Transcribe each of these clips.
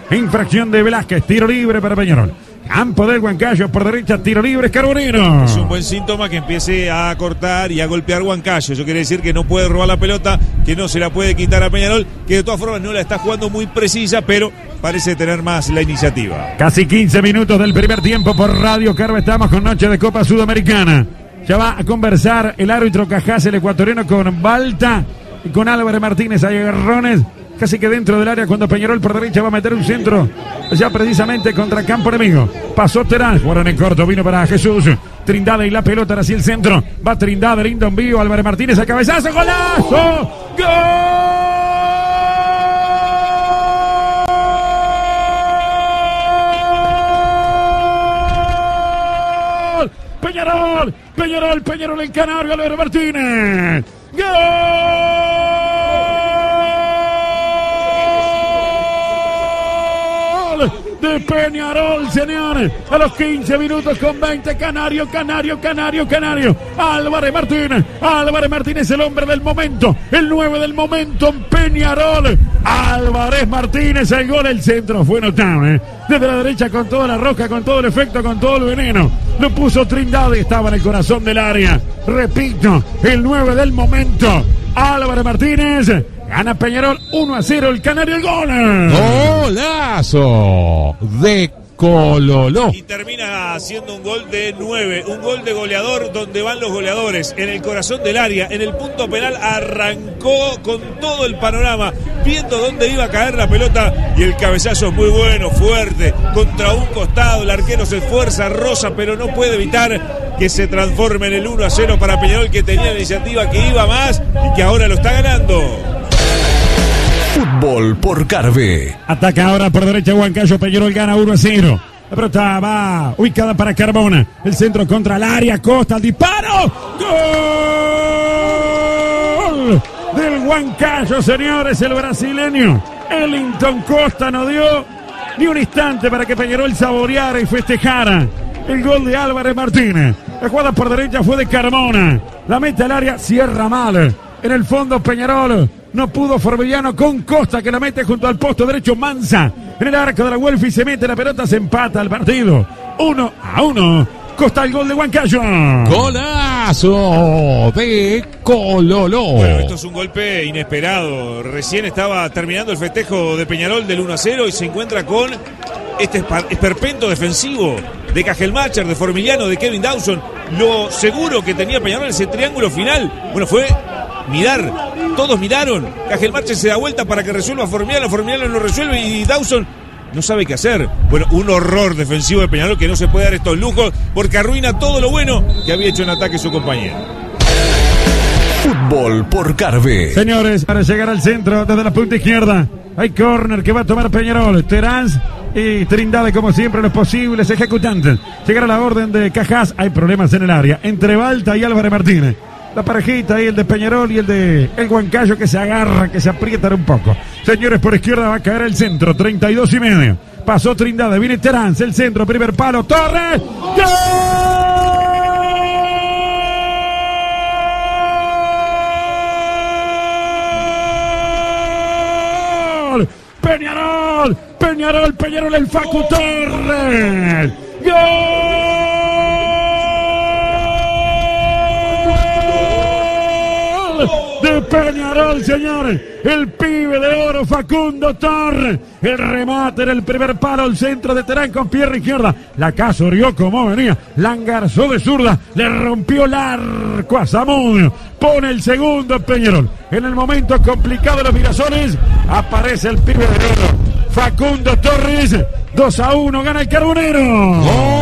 Infracción de Velázquez. Tiro libre para Peñarol. Campo del Huancayo por derecha, tiro libre, Carbonero. Es un buen síntoma que empiece a cortar y a golpear Huancayo. Eso quiere decir que no puede robar la pelota, que no se la puede quitar a Peñarol, que de todas formas no la está jugando muy precisa, pero parece tener más la iniciativa. Casi 15 minutos del primer tiempo por Radio Carva. Estamos con noche de Copa Sudamericana. Ya va a conversar el árbitro Cajás, el ecuatoriano, con Balta y con Álvarez Martínez. Hay agarrones casi que dentro del área cuando Peñarol por derecha va a meter un centro ya precisamente contra campo enemigo. Pasó Terán, jugaron en corto, vino para Jesús Trindade y la pelota hacia el centro. Va Trindade, lindo envío, Álvarez Martínez a cabezazo, golazo, ¡gol! Peñarol el canario, Álvarez Martínez. ¡Gol! De Peñarol, señores, a los 15 minutos con 20, Canario. Álvarez Martínez, el hombre del momento, el 9 del momento en Peñarol. Álvarez Martínez, el gol, el centro fue notable. Desde la derecha con toda la roca, con todo el efecto, con todo el veneno. Lo puso Trindade, estaba en el corazón del área. Repito, el 9 del momento, Álvarez Martínez. Gana Peñarol 1-0, el canario, el gol. Golazo de Cololó. Y termina haciendo un gol de 9, un gol de goleador donde van los goleadores, en el corazón del área, en el punto penal, arrancó con todo el panorama, viendo dónde iba a caer la pelota y el cabezazo es muy bueno, fuerte, contra un costado, el arquero se esfuerza, roza, pero no puede evitar que se transforme en el 1-0 para Peñarol, que tenía la iniciativa, que iba más y que ahora lo está ganando. Fútbol por Carve. Ataca ahora por derecha Huancayo. Peñarol gana 1-0. La pelota va ubicada para Carbona. El centro contra el área. Costa, el disparo. ¡Gol! Del Huancayo, señores, el brasileño Ellington Costa no dio ni un instante para que Peñarol saboreara y festejara el gol de Álvarez Martínez. La jugada por derecha fue de Carbona. La mete al área, cierra mal. En el fondo Peñarol no pudo, Forvillano con Costa que la mete junto al posto derecho, Mansa en el arco de la Welfi, se mete la pelota, se empata el partido 1-1. Costa el gol de Huancayo. Golazo de Cololó. Bueno, esto es un golpe inesperado. Recién estaba terminando el festejo de Peñarol del 1-0 y se encuentra con este esperpento defensivo de Cajelmacher, de Formiliano, de Kevin Dawson. Lo seguro que tenía Peñarol en ese triángulo final, bueno, fue mirar. Todos miraron. Cajelmacher se da vuelta para que resuelva Formiliano. Formiliano no resuelve y Dawson no sabe qué hacer. Bueno, un horror defensivo de Peñarol que no se puede dar estos lujos porque arruina todo lo bueno que había hecho en ataque su compañero. Fútbol por Carve. Señores, para llegar al centro desde la punta izquierda hay córner que va a tomar Peñarol. Terán y Trindade, como siempre, los posibles ejecutantes. Llegará la orden de Cajás. Hay problemas en el área entre Balta y Álvarez Martínez. La parejita ahí, el de Peñarol y el de el Huancayo, que se agarra, que se aprietan un poco. Señores, por izquierda va a caer el centro, 32,5. Pasó Trindade, viene Terán, el centro, primer palo, Torres. ¡Gol! Peñarol, el Facu Torres. ¡Gol! De Peñarol, señores, el pibe de oro Facundo Torres, el remate en el primer palo, el centro de Terán con pierna izquierda, la casorió como venía, la engarzó de zurda, le rompió el arco a Zamudio, pone el segundo Peñarol. En el momento complicado de los Mirasoles aparece el pibe de oro Facundo Torres. 2-1, gana el Carbonero.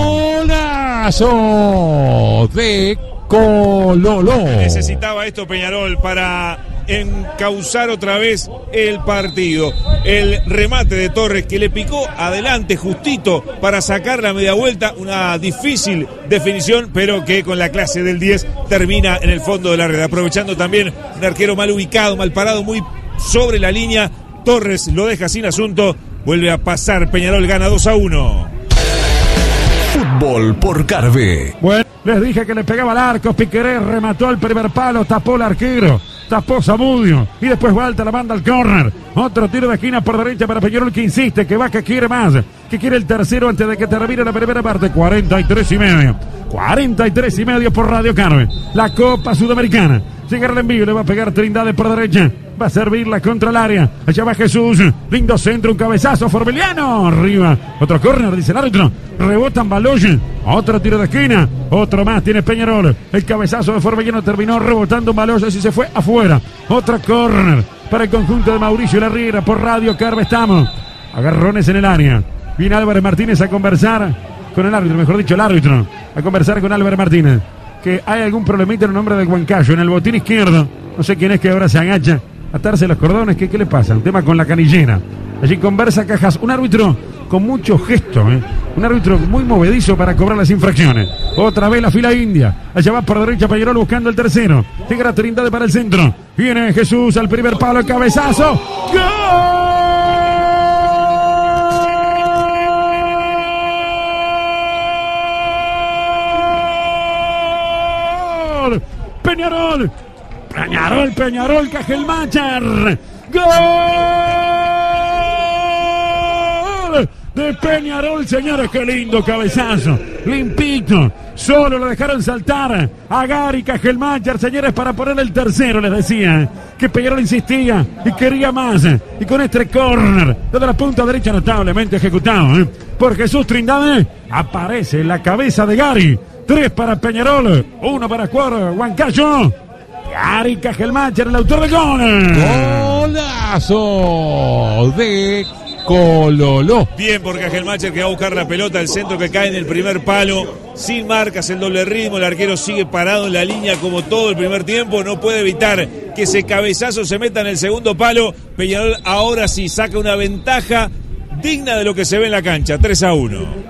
Golazo de Cololó. Necesitaba esto Peñarol para encauzar otra vez el partido. El remate de Torres que le picó adelante justito para sacar la media vuelta. Una difícil definición, pero que con la clase del 10 termina en el fondo de la red. Aprovechando también un arquero mal ubicado, mal parado, muy sobre la línea. Torres lo deja sin asunto. Vuelve a pasar. Peñarol gana 2-1. Fútbol por Carve. Bueno, les dije que le pegaba al arco. Piquerés remató al primer palo, tapó el arquero. tapó Zamudio y después Balta la manda al córner. Otro tiro de esquina por derecha para Peñarol, que insiste, que va, que quiere más, que quiere el tercero antes de que termine la primera parte. 43,5. 43,5 por Radio Carve. La Copa Sudamericana. Llega el envío, le va a pegar Trindade por derecha. Va a servirla contra el área. Allá va Jesús. Lindo centro, un cabezazo. Formiliano. Arriba. Otro córner, dice el árbitro. Rebotan Baloyen. Otro tiro de esquina. Otro más tiene Peñarol. El cabezazo de Formiliano terminó rebotando un Baloyen y se fue afuera. Otro córner para el conjunto de Mauricio Larriera por Radio Carve. Estamos. Agarrones en el área. Viene Álvarez Martínez a conversar con el árbitro, mejor dicho, el árbitro. A conversar con Álvarez Martínez. Que hay algún problemita en el nombre del Huancayo, en el botín izquierdo. No sé quién es que ahora se agacha a atarse los cordones. ¿Qué le pasa? Un tema con la canillera. Allí conversa Cajas. Un árbitro con mucho gesto, un árbitro muy movedizo para cobrar las infracciones. Otra vez la fila india. Allá va por derecha Peñarol buscando el tercero. Llega Trindade para el centro. Viene Jesús al primer palo, el cabezazo. ¡Gol! Peñarol, Cajelmacher. Gol de Peñarol, señores, qué lindo cabezazo, limpito, solo lo dejaron saltar a Gary Cajelmacher, señores, para poner el tercero. Les decía que Peñarol insistía y quería más, y con este córner desde la punta derecha notablemente ejecutado por Jesús Trindade, aparece en la cabeza de Gary. 3 para Peñarol, 1 para Huancayo. Gary Cajelmacher, el autor del gol. Golazo de Cololó. Bien por Cajelmacher, que va a buscar la pelota, el centro que cae en el primer palo, sin marcas, el doble ritmo, el arquero sigue parado en la línea como todo el primer tiempo, no puede evitar que ese cabezazo se meta en el segundo palo. Peñarol ahora sí saca una ventaja digna de lo que se ve en la cancha, 3-1.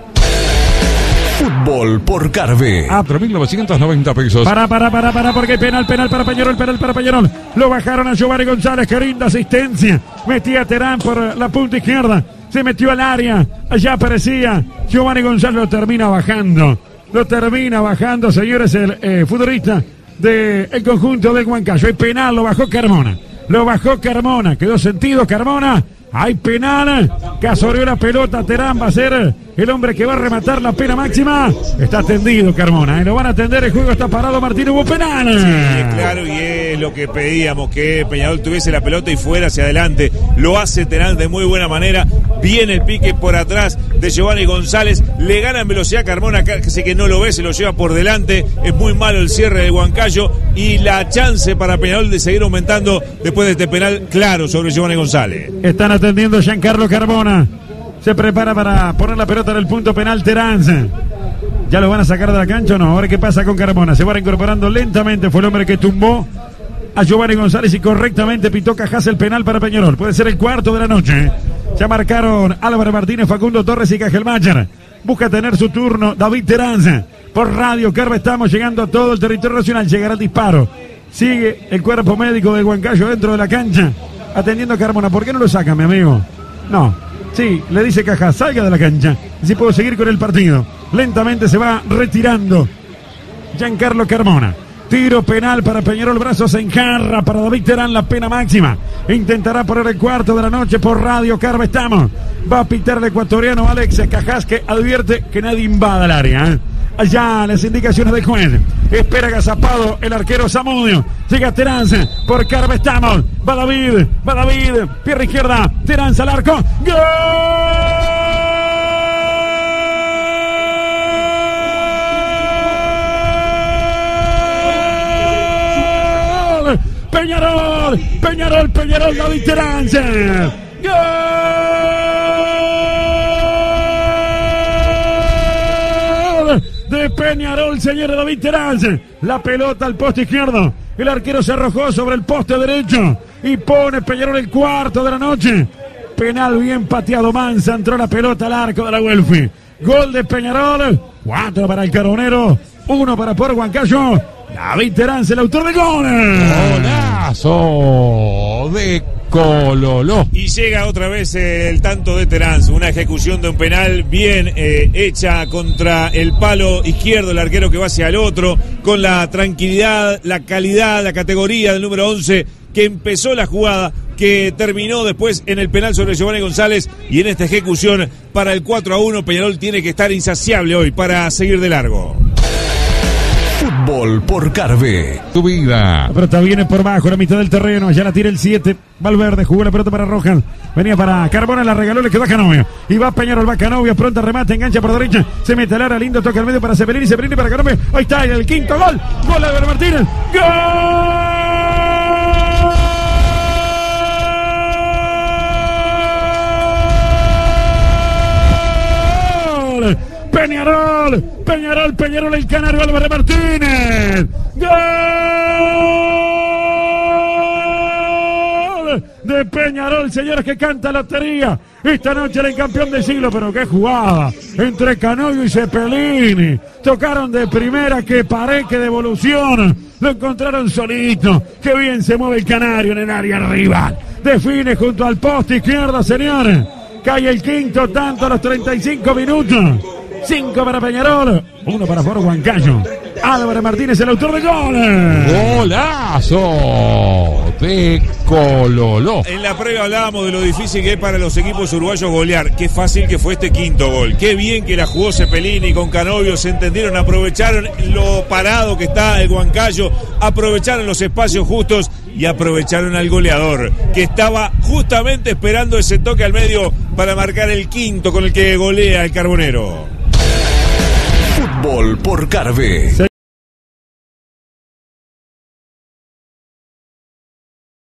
Fútbol por Carve. 4.990 pesos. Para, porque hay penal para Peñarol. Lo bajaron a Giovanni González, que linda asistencia. Metía a Terán por la punta izquierda. Se metió al área. Allá aparecía Giovanni González, lo termina bajando, señores, el futbolista del conjunto del Huancayo. Hay penal, lo bajó Carmona. Quedó sentido Carmona. Hay penal, casoreó la pelota, Terán va a ser el hombre que va a rematar la pena máxima. Está tendido Carmona, lo van a atender, el juego está parado, Martín, hubo penal. Sí, claro, y es lo que pedíamos, que Peñarol tuviese la pelota y fuera hacia adelante. Lo hace Terán de muy buena manera, viene el pique por atrás de Giovanni González, le gana en velocidad Carmona, casi que no lo ve, se lo lleva por delante. Es muy malo el cierre de Huancayo y la chance para Peñarol de seguir aumentando después de este penal claro sobre Giovanni González. Están atendiendo Giancarlo Carmona. Se prepara para poner la pelota en el punto penal Terán. ¿Ya lo van a sacar de la cancha o no? Ahora qué pasa con Carmona. Se va reincorporando lentamente. Fue el hombre que tumbó a Giovanni González y correctamente pitó Cajas el penal para Peñarol. Puede ser el cuarto de la noche. Ya marcaron Álvarez Martínez, Facundo Torres y Cajelmacher. Busca tener su turno David Terán. Por Radio Carve estamos llegando a todo el territorio nacional. Llegará el disparo. Sigue el cuerpo médico de Huancayo dentro de la cancha, atendiendo a Carmona. ¿Por qué no lo saca, mi amigo? No. Sí, le dice Cajas, salga de la cancha. Así puedo seguir con el partido. Lentamente se va retirando Giancarlo Carmona. Tiro penal para Peñarol, brazos en jarra para David Terán, la pena máxima. Intentará poner el cuarto de la noche por Radio Carve. Estamos. Va a pitar el ecuatoriano Alex Cajas, que advierte que nadie invada el área. Allá las indicaciones del juez. Espera agazapado el arquero Zamudio. Llega Terán por Carve. Estamos. Va David. Pierna izquierda. Terán al arco. ¡Gol! Peñarol, David Terán. ¡Gol! De Peñarol, señor David Terán. La pelota al poste izquierdo. El arquero se arrojó sobre el poste derecho y pone Peñarol el cuarto de la noche. Penal bien pateado, Mansa. Entró la pelota al arco de la Welfi. Gol de Peñarol. 4 para el Carbonero, 1 para Por Huancayo. David Terán, el autor del gol. Golazo de Cololó. Y llega otra vez el tanto de Terán, una ejecución de un penal bien hecha contra el palo izquierdo, el arquero que va hacia el otro, con la tranquilidad, la calidad, la categoría del número 11, que empezó la jugada, que terminó después en el penal sobre Giovanni González, y en esta ejecución para el 4-1, Peñarol tiene que estar insaciable hoy para seguir de largo. Fútbol por Carve. Tu vida. La pelota viene por bajo, la mitad del terreno. Ya la tira el 7. Valverde jugó la pelota para Rojas. Venía para Carbona, la regaló, le quedó a Canovio. Y va Peñarol, va Canovio. Pronto remate, engancha por derecha. Se mete al área, lindo, toca al medio para Severini. Severini para Canovio. Ahí está, el quinto gol. Gol de Álvaro Martínez. ¡Gol! Peñarol, el canario Álvaro Martínez. ¡Gol! De Peñarol, señores, que canta lotería. Esta noche el campeón del siglo, pero qué jugada. Entre Canovio y Cepelini. Tocaron de primera, que paré, que devolución. Lo encontraron solito. Qué bien se mueve el canario en el área rival. Define junto al poste izquierdo, señores. Cae el quinto tanto a los 35 minutos. 5 para Peñarol, 1 para Foro Huancayo. Álvaro Martínez, el autor de gol. Golazo de Cololó. En la previa hablábamos de lo difícil que es para los equipos uruguayos golear. Qué fácil que fue este quinto gol. Qué bien que la jugó Cepelini con Canovio. Se entendieron, aprovecharon lo parado que está el Huancayo. Aprovecharon los espacios justos y aprovecharon al goleador, que estaba justamente esperando ese toque al medio para marcar el quinto con el que golea el Carbonero. Fútbol por Carve.